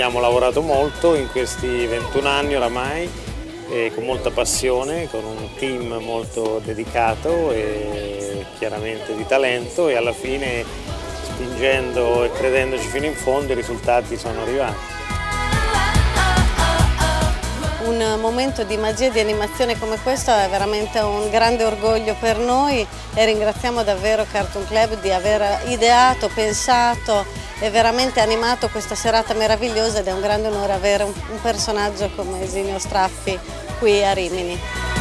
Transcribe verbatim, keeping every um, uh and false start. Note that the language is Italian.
abbiamo lavorato molto in questi ventuno anni oramai, e con molta passione, con un team molto dedicato e chiaramente di talento, e alla fine, spingendo e credendoci fino in fondo, i risultati sono arrivati. Un momento di magia e di animazione come questo è veramente un grande orgoglio per noi e ringraziamo davvero Cartoon Club di aver ideato, pensato e veramente animato questa serata meravigliosa, ed è un grande onore avere un, un personaggio come Esinio Straffi qui a Rimini.